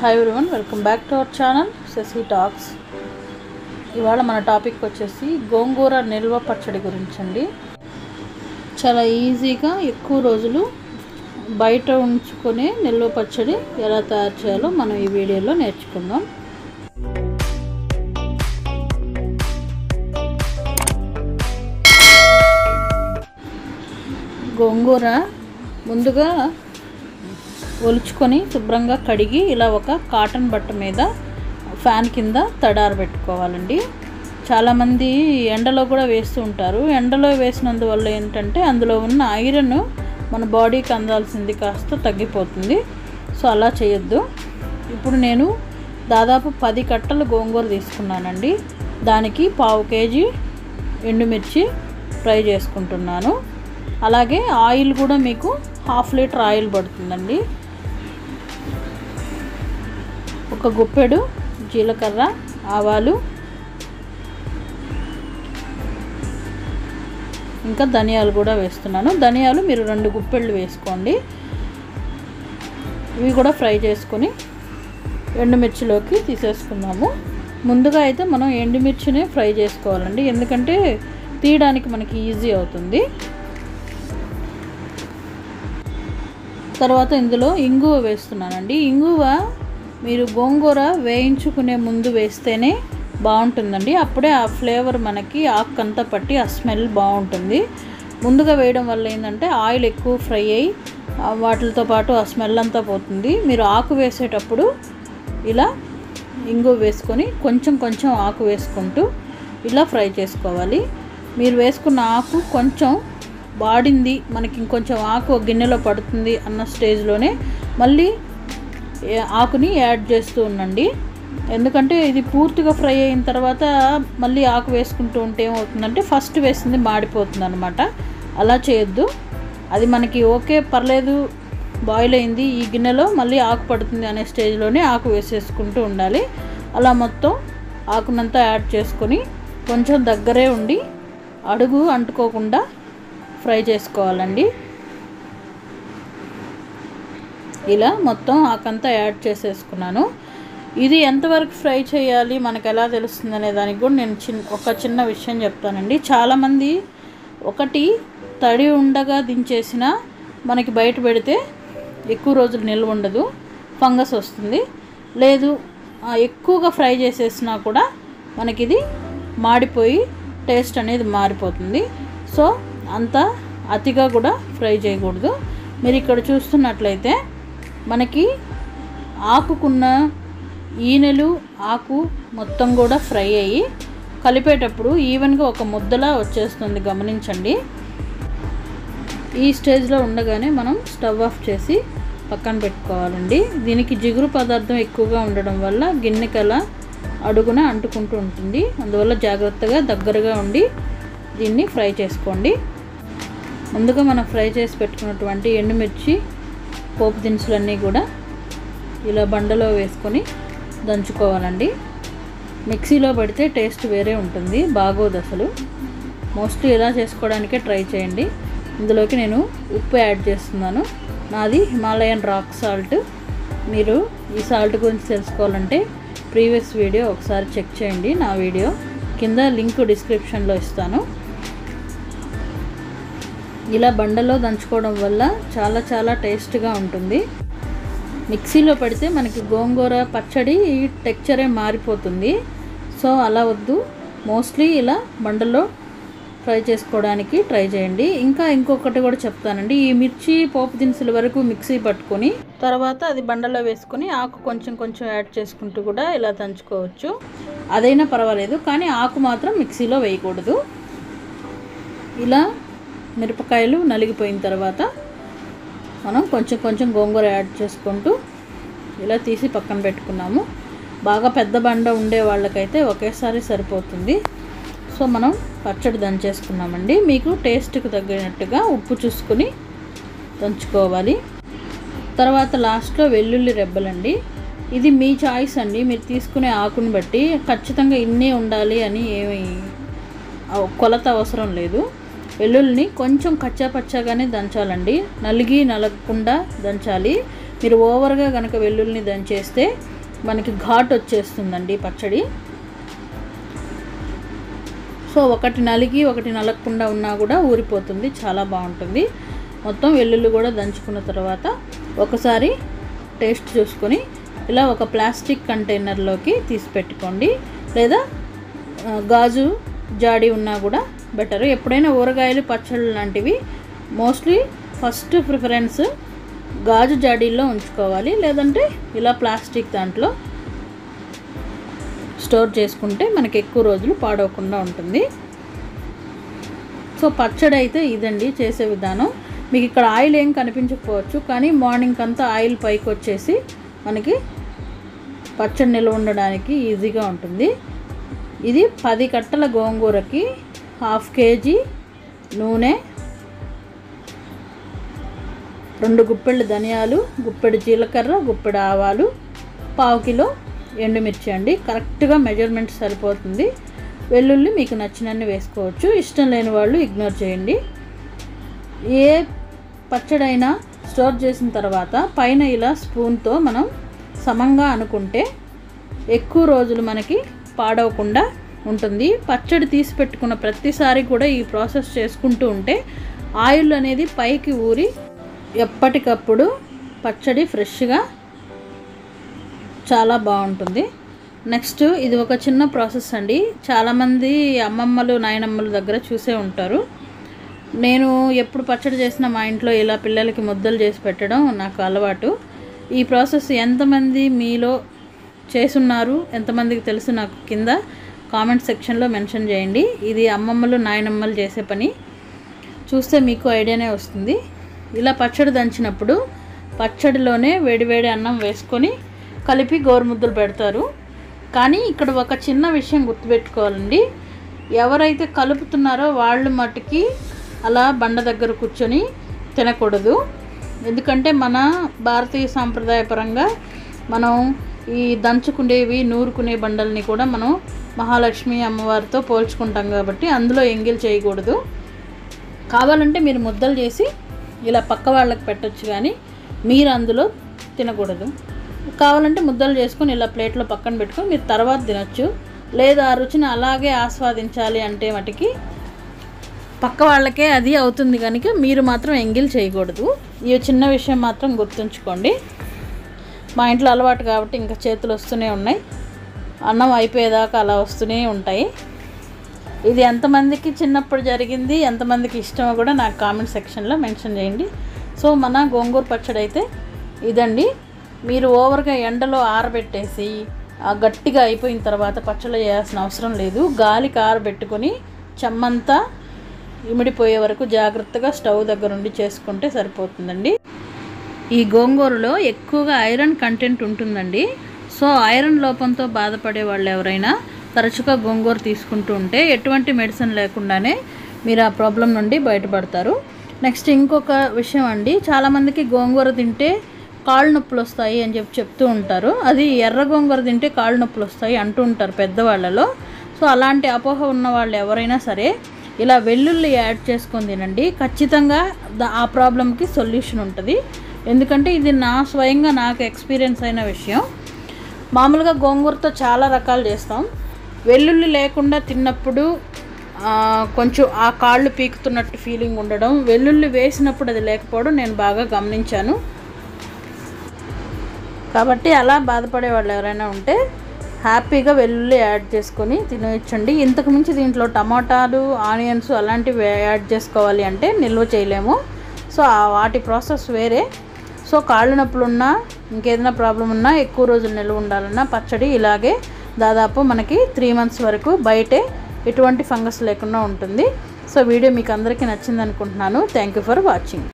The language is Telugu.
Hi everyone, welcome back to our channel Shashi talks. ఇవాళ మన టాపిక్ వచ్చేసి గోంగూర నిల్వ పచ్చడి గురించి అండి. చాలా ఈజీగా ఎక్కువ రోజులు బయట ఉంచుకునే నిల్వ పచ్చడి ఎలా తయారు చేయాలో మనం ఈ వీడియోలో నేర్చుకుందాం. గోంగూర ముందుగా ఒలుచుకొని శుభ్రంగా కడిగి ఇలా ఒక కాటన్ బట్ట మీద ఫ్యాన్ కింద తడారు పెట్టుకోవాలండి. చాలామంది ఎండలో కూడా వేస్తూ ఉంటారు. ఎండలో వేసినందువల్ల ఏంటంటే అందులో ఉన్న ఐరన్ మన బాడీకి అందాల్సింది కాస్త తగ్గిపోతుంది. సో అలా చేయొద్దు. ఇప్పుడు నేను దాదాపు 10 కట్టలు గోంగూర తీసుకున్నానండి. దానికి 1/2 కేజీ ఎండుమిర్చి ఫ్రై చేసుకుంటున్నాను. అలాగే ఆయిల్ కూడా మీకు 1/2 లీటర్ ఆయిల్ పడుతుందండి. ఒక గుప్పెడు జీలకర్ర, ఆవాలు, ఇంకా ధనియాలు కూడా వేస్తున్నాను. ధనియాలు మీరు 2 గుప్పెళ్ళు వేసుకోండి. ఇవి కూడా ఫ్రై చేసుకొని ఎండుమిర్చిలోకి తీసేసుకుందాము. ముందుగా అయితే మనం ఎండుమిర్చినే ఫ్రై చేసుకోవాలండి, ఎందుకంటే తీయడానికి మనకి ఈజీ అవుతుంది. తర్వాత ఇందులో ఇంగువ వేస్తున్నానండి. ఇంగువ మీరు గోంగూర వేయించుకునే ముందు వేస్తేనే బాగుంటుందండి. అప్పుడే ఆ ఫ్లేవర్ మనకి ఆకంతా పట్టి ఆ స్మెల్ బాగుంటుంది. ముందుగా వేయడం వల్ల ఏంటంటే ఆయిల్ ఎక్కువ ఫ్రై అయ్యి వాటితో పాటు ఆ స్మెల్ అంతా పోతుంది. మీరు ఆకు వేసేటప్పుడు ఇలా ఇంగువ వేసుకొని కొంచెం కొంచెం ఆకు వేసుకుంటూ ఇలా ఫ్రై చేసుకోవాలి. మీరు వేసుకున్న ఆకు కొంచెం వాడింది, మనకి ఇంకొంచెం ఆకు గిన్నెలో పడుతుంది అన్న స్టేజ్లోనే మళ్ళీ ఆకుని యాడ్ చేస్తూ ఉండండి. ఎందుకంటే ఇది పూర్తిగా ఫ్రై అయిన తర్వాత మళ్ళీ ఆకు వేసుకుంటూ ఉంటే ఏమవుతుందంటే ఫస్ట్ వేసింది మాడిపోతుంది అనమాట. అలా చేయొద్దు. అది మనకి ఓకే పర్లేదు, బాయిల్ అయింది, ఈ గిన్నెలో మళ్ళీ ఆకు పడుతుంది అనే స్టేజ్లోనే ఆకు వేసేసుకుంటూ ఉండాలి. అలా మొత్తం ఆకునంతా యాడ్ చేసుకొని కొంచెం దగ్గరే ఉండి అడుగు అంటుకోకుండా ఫ్రై చేసుకోవాలండి. ఇలా మొత్తం ఆకంతా యాడ్ చేసేసుకున్నాను. ఇది ఎంతవరకు ఫ్రై చేయాలి మనకు ఎలా తెలుస్తుంది అనే దానికి కూడా నేను ఒక చిన్న విషయం చెప్తానండి. చాలామంది ఒకటి తడి ఉండగా దించేసిన మనకి బయట పెడితే ఎక్కువ రోజులు నిల్వ ఉండదు, ఫంగస్ వస్తుంది. లేదు ఎక్కువగా ఫ్రై చేసేసినా కూడా మనకి ఇది మాడిపోయి టేస్ట్ అనేది మారిపోతుంది. సో అంత అతిగా కూడా ఫ్రై చేయకూడదు. మీరు ఇక్కడ చూస్తున్నట్లయితే మనకి ఆకుకున్న ఈనెలు ఆకు మొత్తం కూడా ఫ్రై అయ్యి కలిపేటప్పుడు ఈవెన్గా ఒక ముద్దలా వచ్చేస్తుంది, గమనించండి. ఈ స్టేజ్లో ఉండగానే మనం స్టవ్ ఆఫ్ చేసి పక్కన పెట్టుకోవాలండి. దీనికి జిగురు పదార్థం ఎక్కువగా ఉండడం వల్ల గిన్నెకల అడుగున అంటుకుంటూ ఉంటుంది. అందువల్ల జాగ్రత్తగా దగ్గరగా ఉండి దీన్ని ఫ్రై చేసుకోండి. ముందుగా మనం ఫ్రై చేసి పెట్టుకున్నటువంటి ఎండుమిర్చి పోపు దినుసులన్నీ కూడా ఇలా బండలో వేసుకొని దంచుకోవాలండి. మిక్సీలో పడితే టేస్ట్ వేరే ఉంటుంది, బాగోదు అసలు. మోస్ట్లీ ఇలా చేసుకోవడానికే ట్రై చేయండి. ఇందులోకి నేను ఉప్పు యాడ్ చేస్తున్నాను. నాది హిమాలయన్ రాక్ సాల్ట్. మీరు ఈ సాల్ట్ గురించి తెలుసుకోవాలంటే ప్రీవియస్ వీడియో ఒకసారి చెక్ చేయండి. నా వీడియో కింద లింక్ డిస్క్రిప్షన్లో ఇస్తాను. ఇలా బండలో దంచుకోవడం వల్ల చాలా చాలా టేస్ట్గా ఉంటుంది. మిక్సీలో పెడితే మనకి గోంగూర పచ్చడి టెక్చరే మారిపోతుంది. సో అలా వద్దు, మోస్ట్లీ ఇలా బండలో ఫ్రై చేసుకోవడానికి ట్రై చేయండి. ఇంకా ఇంకొకటి కూడా చెప్తానండి. ఈ మిర్చి పోపు దినుసుల వరకు మిక్సీ పట్టుకొని తర్వాత అది బండలో వేసుకొని ఆకు కొంచెం కొంచెం యాడ్ చేసుకుంటూ కూడా ఇలా దంచుకోవచ్చు. అదైనా పర్వాలేదు, కానీ ఆకు మాత్రం మిక్సీలో వేయకూడదు. ఇలా మిరపకాయలు నలిగిపోయిన తర్వాత మనం కొంచెం కొంచెం గోంగూర యాడ్ చేసుకుంటూ ఇలా తీసి పక్కన పెట్టుకున్నాము. బాగా పెద్ద బండ ఉండే వాళ్ళకైతే ఒకేసారి సరిపోతుంది. సో మనం పచ్చడి దంచేసుకున్నామండి. మీకు టేస్ట్కి తగినట్టుగా ఉప్పు చూసుకొని దంచుకోవాలి. తర్వాత లాస్ట్లో వెల్లుల్లి రెబ్బలండి. ఇది మీ చాయిస్ అండి, మీరు తీసుకునే ఆకుని బట్టి. ఖచ్చితంగా ఇన్నే ఉండాలి అని ఏమి కొలత అవసరం లేదు. వెల్లుల్లిని కొంచెం కచ్చాపచ్చాగానే దంచాలండి, నలగకుండా దంచాలి. మీరు ఓవర్గా కనుక వెల్లుల్లిని దంచేస్తే మనకి ఘాట్ వచ్చేస్తుందండి పచ్చడి. సో ఒకటి నలిగి ఒకటి నలగకుండా ఉన్నా కూడా ఊరిపోతుంది, చాలా బాగుంటుంది. మొత్తం వెల్లుల్లి కూడా దంచుకున్న తర్వాత ఒకసారి టేస్ట్ చూసుకొని ఇలా ఒక ప్లాస్టిక్ కంటైనర్లోకి తీసి పెట్టుకోండి, లేదా గాజు జాడీ ఉన్నా కూడా బెటర్. ఎప్పుడైనా ఊరగాయలు పచ్చళ్ళు లాంటివి మోస్ట్లీ ఫస్ట్ ప్రిఫరెన్స్ గాజు జాడీల్లో ఉంచుకోవాలి, లేదంటే ఇలా ప్లాస్టిక్ దాంట్లో స్టోర్ చేసుకుంటే మనకి ఎక్కువ రోజులు పాడవకుండా ఉంటుంది. సో పచ్చడి అయితే ఇదండి చేసే విధానం. మీకు ఇక్కడ ఆయిల్ ఏం కనిపించకపోవచ్చు, కానీ మార్నింగ్ అంతా ఆయిల్ పైకి వచ్చేసి మనకి పచ్చడి నిల్వ ఉండడానికి ఈజీగా ఉంటుంది. ఇది 10 కట్టల గోంగూరకి 1/2 kg నూనె, 2 గుప్పెళ్ళు ధనియాలు, గుప్పెడు జీలకర్ర, గుప్పెడు ఆవాలు, 1/2 కిలో ఎండుమిర్చి అండి. కరెక్ట్గా మెజర్మెంట్ సరిపోతుంది. వెల్లుల్లి మీకు నచ్చినన్ని వేసుకోవచ్చు, ఇష్టం లేని వాళ్ళు ఇగ్నోర్ చేయండి. ఏ పచ్చడైనా స్టోర్ చేసిన తర్వాత పైన ఇలా స్పూన్తో మనం సమంగా అనుకుంటే ఎక్కువ రోజులు మనకి పాడవకుండా ఉంటుంది. పచ్చడి తీసి పెట్టుకున్న ప్రతిసారి కూడా ఈ ప్రాసెస్ చేసుకుంటూ ఉంటే ఆయిల్ అనేది పైకి ఊరి ఎప్పటికప్పుడు పచ్చడి ఫ్రెష్గా చాలా బాగుంటుంది. నెక్స్ట్ ఇది ఒక చిన్న ప్రాసెస్ అండి. చాలామంది అమ్మమ్మలు నాయనమ్మల దగ్గర చూసే ఉంటారు. నేను ఎప్పుడు పచ్చడి చేసినా మా ఇంట్లో ఇలా పిల్లలకి ముద్దలు చేసి పెట్టడం నాకు అలవాటు. ఈ ప్రాసెస్ ఎంతమంది మీలో చేసున్నారు, ఎంతమందికి తెలుసు నాకు కింద కామెంట్ సెక్షన్లో మెన్షన్ చేయండి. ఇది అమ్మమ్మలు నాయనమ్మలు చేసే పని, చూస్తే మీకు ఐడియానే వస్తుంది. ఇలా పచ్చడి దంచినప్పుడు పచ్చడిలోనే వేడివేడి అన్నం వేసుకొని కలిపి గోరుముద్దలు పెడతారు. కానీ ఇక్కడ ఒక చిన్న విషయం గుర్తుపెట్టుకోవాలండి, ఎవరైతే కలుపుతున్నారో వాళ్ళు మట్టుకి అలా బండ దగ్గర కూర్చొని తినకూడదు. ఎందుకంటే మన భారతీయ సాంప్రదాయపరంగా మనం ఈ దంచుకునేవి నూరుకునే బండల్ని కూడా మనం మహాలక్ష్మి అమ్మవారితో పోల్చుకుంటాం కాబట్టి అందులో ఎంగిల్ చేయకూడదు. కావాలంటే మీరు ముద్దలు చేసి ఇలా పక్క వాళ్ళకి పెట్టచ్చు, కానీ మీరు అందులో తినకూడదు. కావాలంటే ముద్దలు చేసుకొని ఇలా ప్లేట్లో పక్కన పెట్టుకొని మీరు తర్వాత తినచ్చు. లేదా ఆ రుచిని అలాగే ఆస్వాదించాలి అంటే మటుకి పక్క వాళ్ళకే అది అవుతుంది, కనుక మీరు మాత్రం ఎంగిల్ చేయకూడదు. ఈ చిన్న విషయం మాత్రం గుర్తుంచుకోండి. మా ఇంట్లో అలవాటు కాబట్టి ఇంకా చేతులు వస్తూనే ఉన్నాయి, అన్నం అయిపోయేదాకా అలా వస్తూనే ఉంటాయి. ఇది ఎంతమందికి చిన్నప్పుడు జరిగింది, ఎంతమందికి ఇష్టమో కూడా నాకు కామెంట్ సెక్షన్లో మెన్షన్ చేయండి. సో మన గోంగూర పచ్చడి అయితే ఇదండి. మీరు ఓవర్గా ఎండలో ఆరబెట్టేసి గట్టిగా అయిపోయిన తర్వాత పచ్చడి చేయాల్సిన అవసరం లేదు. గాలికి ఆరబెట్టుకొని చెమ్మంతా ఇమిడిపోయే వరకు జాగ్రత్తగా స్టవ్ దగ్గర ఉండి చేసుకుంటే సరిపోతుందండి. ఈ గోంగూరలో ఎక్కువగా ఐరన్ కంటెంట్ ఉంటుందండి. సో ఐరన్ లోపంతో బాధపడే వాళ్ళు ఎవరైనా తరచుగా గోంగూర తీసుకుంటూ ఉంటే ఎటువంటి మెడిసిన్ లేకుండానే మీరు ఆ ప్రాబ్లం నుండి బయటపడతారు. నెక్స్ట్ ఇంకొక విషయం అండి, చాలామందికి గోంగూర తింటే కాళ్ళు నొప్పులు వస్తాయి అని చెప్తూ ఉంటారు. అది ఎర్ర గోంగూర తింటే కాళ్ళు నొప్పులు వస్తాయి అంటూ ఉంటారు పెద్దవాళ్ళలో. సో అలాంటి అపోహ ఉన్న వాళ్ళు ఎవరైనా సరే ఇలా వెల్లుల్లి యాడ్ చేసుకొని తినండి, ఖచ్చితంగా ఆ ప్రాబ్లంకి సొల్యూషన్ ఉంటుంది. ఎందుకంటే ఇది స్వయంగా నాకు ఎక్స్పీరియన్స్ అయిన విషయం. మామూలుగా గోంగూరతో చాలా రకాలు చేస్తాం. వెల్లుల్లి లేకుండా తిన్నప్పుడు కొంచెం ఆ కాళ్ళు పీకుతున్నట్టు ఫీలింగ్ ఉండడం, వెల్లుల్లి వేసినప్పుడు అది లేకపోవడం నేను బాగా గమనించాను. కాబట్టి అలా బాధపడే వాళ్ళు ఎవరైనా ఉంటే హ్యాపీగా వెల్లుల్లి యాడ్ చేసుకొని తినేయచ్చండి. ఇంతకుమించి దీంట్లో టమాటాలు, ఆనియన్స్ అలాంటివి యాడ్ చేసుకోవాలి అంటే నిల్వ చేయలేము. సో వాటి ప్రాసెస్ వేరే. సో కాళ్ళు నొప్పులు ఉన్నా ఇంకేదైనా ప్రాబ్లం ఉన్నా ఎక్కువ రోజులు నిల్వ ఉండాలన్నా పచ్చడి ఇలాగే దాదాపు మనకి 3 months వరకు బయటే ఎటువంటి ఫంగస్ లేకుండా ఉంటుంది. సో వీడియో మీకు అందరికీ నచ్చింది అనుకుంటున్నాను. Thank you for watching.